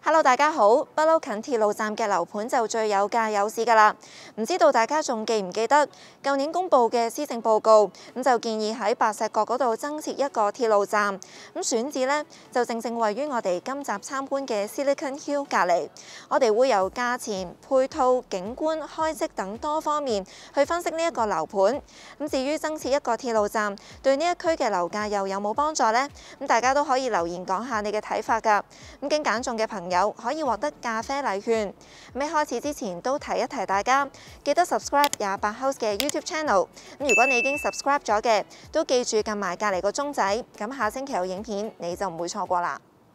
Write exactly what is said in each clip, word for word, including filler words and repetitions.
Hello， 大家好！不嬲近鐵路站嘅樓盤就最有價有市㗎啦。唔知道大家仲記唔記得舊年公佈嘅施政報告，咁就建議喺白石角嗰度增設一個鐵路站。咁選址呢，就正正位於我哋今集參觀嘅 Silicon Hill 隔離。我哋會由價錢、配套、景觀、開則等多方面去分析呢一個樓盤。咁至於增設一個鐵路站對呢一區嘅樓價又有冇幫助呢？咁大家都可以留言講下你嘅睇法㗎。咁經揀中嘅朋友有可以獲得咖啡禮券。喺開始之前都提一提大家，記得 subscribe 廿八 House 嘅 YouTube Channel。咁如果你已經 subscribe 咗嘅，都記住撳埋隔離個鐘仔，咁下星期有影片你就唔會錯過啦。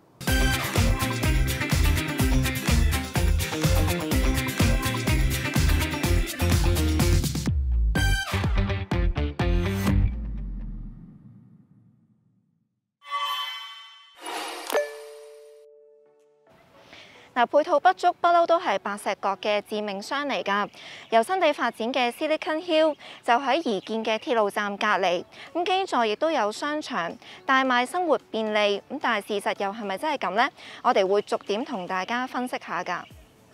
嗱，配套不足不嬲都係白石角嘅致命傷嚟㗎。由新地發展嘅 Silicon Hill 就喺宜建嘅鐵路站隔離，咁基座亦都有商場，大賣生活便利。咁但係事實又係咪真係咁呢？我哋會逐點同大家分析下㗎。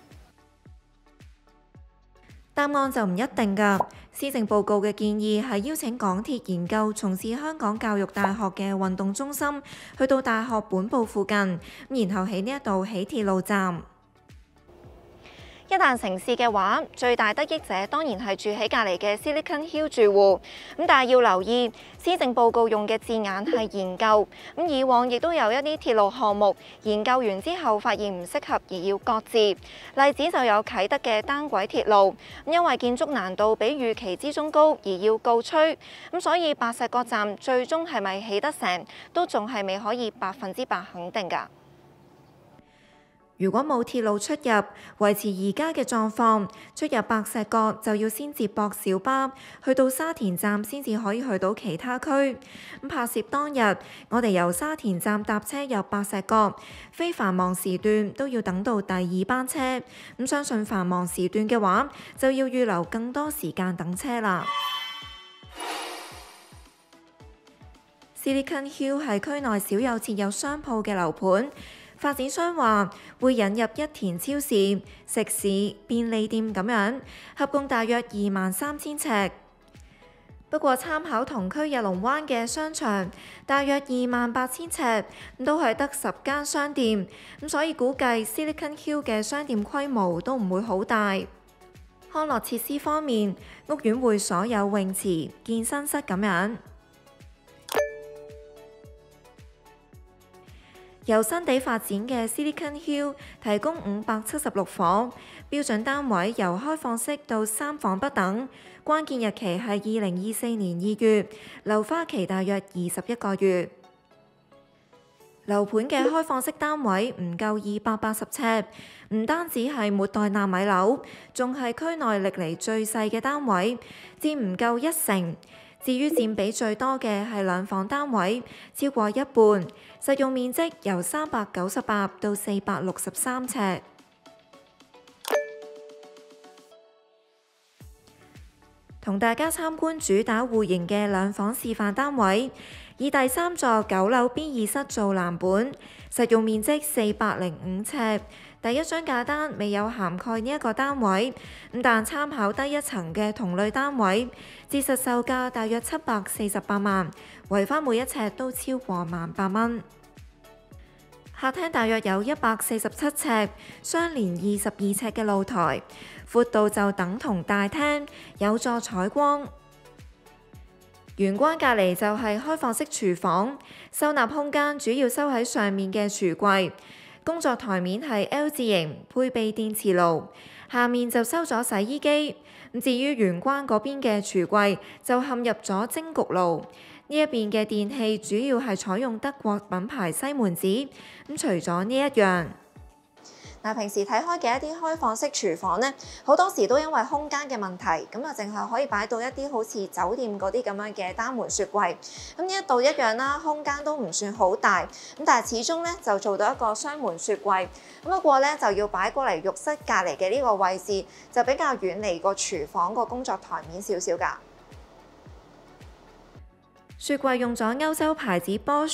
答案就唔一定㗎。施政報告嘅建議係邀請港鐵研究從事香港教育大學嘅運動中心，去到大學本部附近，然後喺呢一度起鐵路站。一旦成事嘅話，最大得益者當然係住喺隔離嘅 Silicon Hill 住戶。咁但係要留意，施政報告用嘅字眼係研究。咁以往亦都有一啲鐵路項目研究完之後發現唔適合而要擱置。例子就有啟德嘅單軌鐵路，因為建築難度比預期之中高而要告吹。咁所以白石角站最終係咪起得成，都仲係未可以百分之百肯定㗎。如果冇鐵路出入，維持而家嘅狀況，出入白石角就要先接駁小巴，去到沙田站先至可以去到其他區。咁拍攝當日，我哋由沙田站搭車入白石角，非繁忙時段都要等到第二班車。咁相信繁忙時段嘅話，就要預留更多時間等車啦。Silicon Hill 係區內少有設有商鋪嘅樓盤。發展商話會引入一田超市、食肆、便利店咁樣，合共大約二萬三千尺。不過參考同區日龍灣嘅商場，大約二萬八千尺，都係得十間商店，咁所以估計 Silicon Hill 嘅商店規模都唔會好大。康樂設施方面，屋苑會所有泳池、健身室咁樣。由新地發展嘅 Silicon Hill 提供五百七十六伙，標準單位由開放式到三房不等，關鍵日期係二零二四年二月，樓花期大約二十一個月。樓盤嘅開放式單位唔夠二百八十尺，唔單止係末代納米樓，仲係區內歷嚟最細嘅單位，佔唔夠一成。至於佔比最多嘅係兩房單位，超過一半，實用面積由三百九十八到四百六十三尺。同大家參觀主打戶型嘅兩房示範單位，以第三座九樓 B 二室做藍本，實用面積四百零五尺。第一張價單未有涵蓋呢一個單位，咁但參考低一層嘅同類單位，折實售價大約七百四十八萬，圍返每一尺都超過萬八蚊。客廳大約有一百四十七尺，相連二十二尺嘅露台，闊度就等同大廳，有助採光。玄關隔離就係開放式廚房，收納空間主要收喺上面嘅櫥櫃。工作台面係 L 字形，配備電磁爐，下面就收咗洗衣機。咁至於玄關嗰邊嘅櫥櫃就嵌入咗蒸焗爐。呢一邊嘅電器主要係採用德國品牌西門子。咁除咗呢一樣，嗱，平時睇開嘅一啲開放式廚房呢，好多時都因為空間嘅問題，咁啊淨係可以擺到一啲好似酒店嗰啲咁樣嘅單門雪櫃。咁呢一度一樣啦，空間都唔算好大，咁但係始終咧就做到一個雙門雪櫃。咁不過咧就要擺過嚟浴室隔離嘅呢個位置，就比較遠離個廚房個工作台面少少㗎。雪櫃用咗歐洲牌子 Bosch。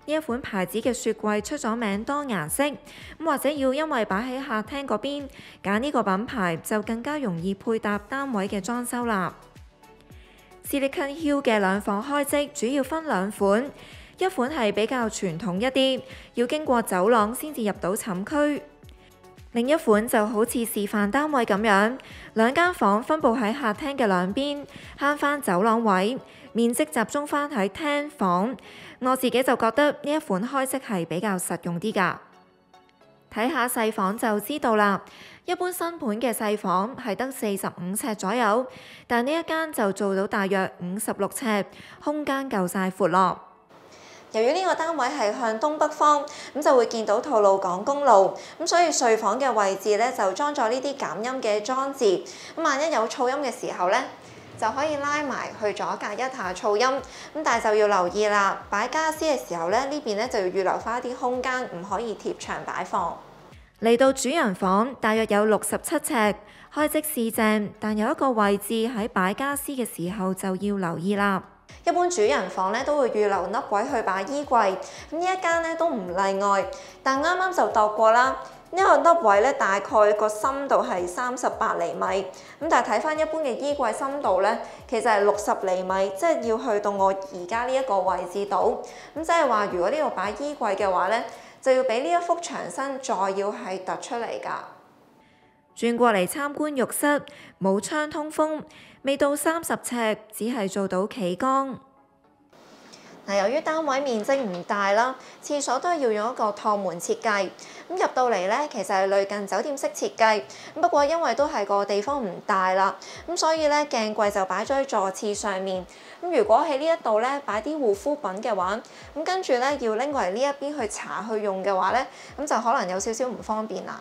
一款牌子嘅雪櫃出咗名多顏色，咁或者要因為擺喺客廳嗰邊揀呢個品牌就更加容易配搭單位嘅裝修啦。Silicon Hill 嘅兩房開則主要分兩款，一款係比較傳統一啲，要經過走廊先至入到寢區；另一款就好似示範單位咁樣，兩間房分佈喺客廳嘅兩邊，慳返走廊位，面積集中返喺廳房。我自己就覺得呢一款開則係比較實用啲㗎。睇下細房就知道啦。一般新盤嘅細房係得四十五尺左右，但呢一間就做到大約五十六尺，空間夠晒闊落。由於呢個單位係向東北方，咁就會見到吐露港公路，咁所以睡房嘅位置咧就裝咗呢啲減音嘅裝置，咁萬一有噪音嘅時候咧，就可以拉埋去阻隔一下噪音。咁但係就要留意啦，擺傢俬嘅時候咧，呢邊咧就要預留翻一啲空間，唔可以貼牆擺放。嚟到主人房，大約有六十七尺，開則是正，但有一個位置喺擺傢俬嘅時候就要留意啦。一般主人房咧都會預留凹位去擺衣櫃，咁呢一間咧都唔例外。但啱啱就度過啦，呢個凹位咧大概個深度係三十八厘米，咁但係睇翻一般嘅衣櫃深度咧，其實係六十厘米，即係要去到我而家呢一個位置度。咁即係話，如果呢度擺衣櫃嘅話咧，就要比呢一幅牆身再要係突出嚟㗎。轉過嚟參觀浴室，冇窗通風，未到三十尺，只係做到企缸。嗱，由於單位面積唔大啦，廁所都係要用一個趟門設計。咁入到嚟咧，其實係類近酒店式設計。咁不過因為都係個地方唔大啦，咁所以咧鏡櫃就擺咗喺座廁上面。咁如果喺呢一度咧擺啲護膚品嘅話，咁跟住咧要拎過嚟呢一邊去搽去用嘅話咧，咁就可能有少少唔方便啦。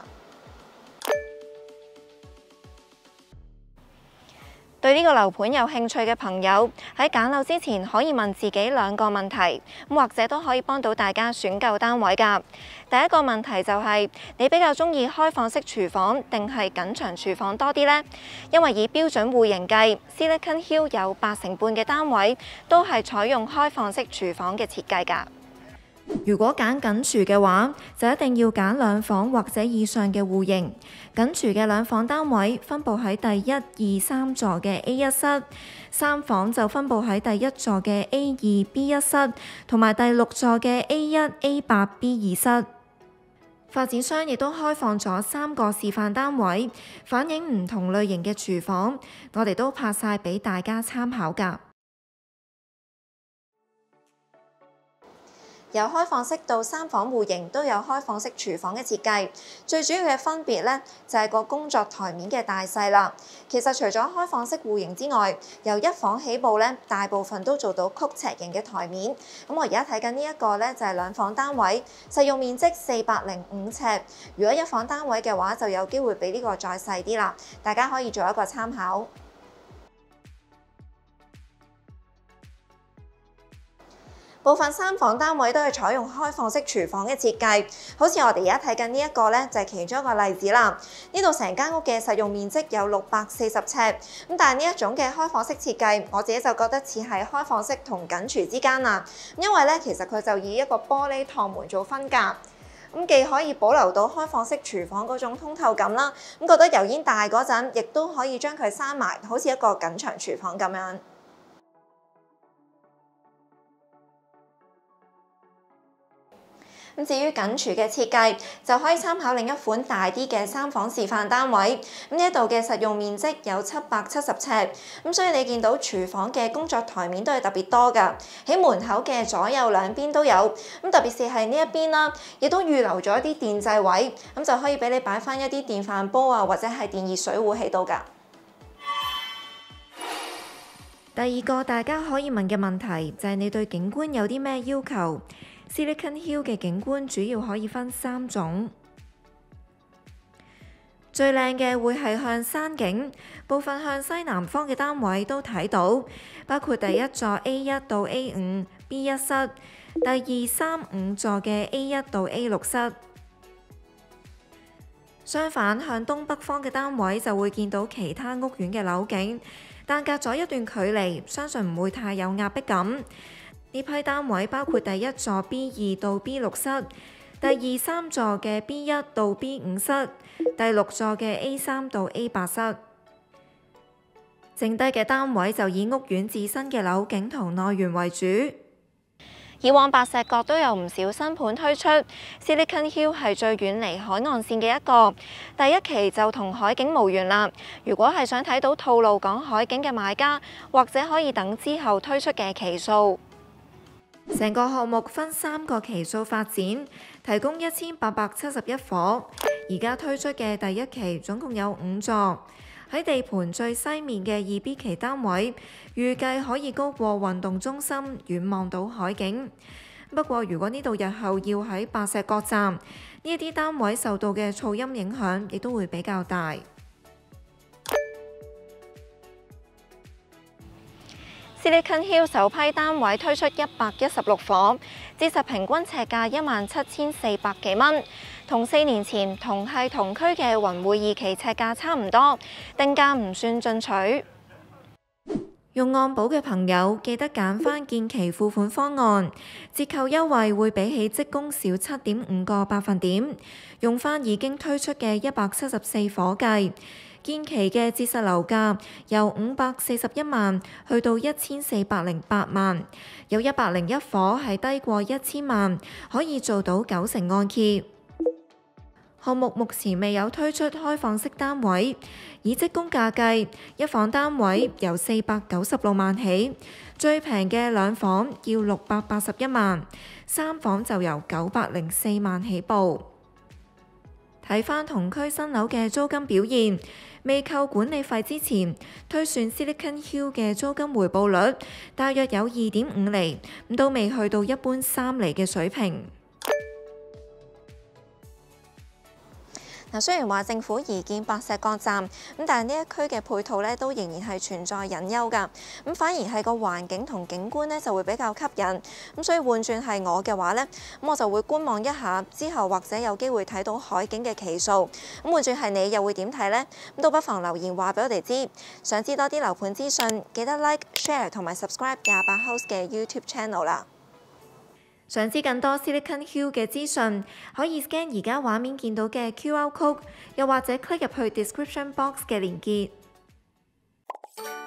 對呢個樓盤有興趣嘅朋友，喺揀樓之前可以問自己兩個問題，咁或者都可以幫到大家選購單位㗎。第一個問題就係，你比較鍾意開放式廚房定係緊牆廚房多啲呢？因為以標準戶型計，Silicon Hill 有八成半嘅單位都係採用開放式廚房嘅設計㗎。如果揀緊廚嘅話，就一定要揀兩房或者以上嘅戶型。緊廚嘅兩房單位分佈喺第一、二、三座嘅 A 一室，三房就分佈喺第一座嘅 A 二、B 一室，同埋第六座嘅 A 一、A 八、B 二室。發展商亦都開放咗三個示範單位，反映唔同類型嘅廚房，我哋都拍晒俾大家參考㗎。由開放式到三房戶型都有開放式廚房嘅設計，最主要嘅分別咧就係個工作台面嘅大細啦。其實除咗開放式戶型之外，由一房起步咧，大部分都做到曲尺型嘅台面。咁我而家睇緊呢一個咧就係兩房單位，實用面積四百零五尺。如果一房單位嘅話，就有機會比呢個再細啲啦。大家可以做一個參考。部分三房單位都係採用開放式廚房嘅設計，好似我哋而家睇緊呢一個咧，就係其中一個例子啦。呢度成間屋嘅實用面積有六百四十尺，咁但係呢一種嘅開放式設計，我自己就覺得似係開放式同緊廚之間啦。因為咧，其實佢就以一個玻璃趟門做分隔，咁既可以保留到開放式廚房嗰種通透感啦，咁覺得油煙大嗰陣，亦都可以將佢閂埋，好似一個緊牆廚房咁樣。咁至於緊廚嘅設計，就可以參考另一款大啲嘅三房示範單位。咁呢一度嘅實用面積有七百七十尺，咁所以你見到廚房嘅工作台面都係特別多㗎，喺門口嘅左右兩邊都有。咁特別是係呢一邊啦，亦都預留咗一啲電掣位，咁就可以俾你擺翻一啲電飯煲啊，或者係電熱水壺喺度㗎。第二個大家可以問嘅問題就係你對景觀有啲咩要求？Silicon Hill 嘅景觀主要可以分三種，最靚嘅會係向山景，部分向西南方嘅單位都睇到，包括第一座 A 一到 A 五 B 一室，第二、三、五座嘅 A 一到 A 六室。相反，向東北方嘅單位就會見到其他屋苑嘅樓景，但隔咗一段距離，相信唔會太有壓迫感。 呢批單位包括第一座 B 二到 B 六室、第二三座嘅 B 一到 B 五室、第六座嘅 A 三到 A 八室。剩低嘅單位就以屋苑自身嘅樓景同內緣為主。以往白石角都有唔少新盤推出 ，Silicon Hill 係最遠離海岸線嘅一個。第一期就同海景無緣啦。如果係想睇到吐露港海景嘅買家，或者可以等之後推出嘅期數。成個項目分三個期數發展，提供一千八百七十一伙。而家推出嘅第一期總共有五座。喺地盤最西面嘅二 B 期單位，預計可以高過運動中心，遠望到海景。不過，如果呢度日後要喺白石角站，呢一啲單位受到嘅噪音影響，亦都會比較大。Silicon Hill 首批單位推出一百一十六伙，折實平均尺價一萬七千四百幾蚊，同四年前同係同區嘅雲匯二期尺價差唔多，定價唔算進取。用按保嘅朋友記得揀返建期付款方案，折扣優惠會比起職工少七點五個百分點。用返已經推出嘅一百七十四伙計。建期嘅折實樓價由五百四十一萬去到一千四百零八萬，有一百零一伙係低過一千萬，可以做到九成按揭。項目目前未有推出開放式單位，以職工價計，一房單位由四百九十六萬起，最平嘅兩房要六百八十一萬，三房就由九百零四萬起步。睇返同區新樓嘅租金表現，未扣管理費之前，推算 Silicon Hill 嘅租金回報率大約有二點五厘，咁都未去到一般三厘嘅水平。嗱，雖然話政府移建白石角站，咁但係呢一區嘅配套咧都仍然係存在隱憂㗎。咁反而係個環境同景觀咧就會比較吸引。咁所以換轉係我嘅話咧，咁我就會觀望一下，之後或者有機會睇到海景嘅期數。咁換轉係你又會點睇呢？咁都不妨留言話俾我哋知。想知多啲樓盤資訊，記得 like、share 同埋 subscribe 廿八 House 嘅 YouTube Channel 啦。想知更多 Silicon Hill 嘅資訊，可以 scan 而家畫面見到嘅 Q R code，又或者 click 入去 description box 嘅連結。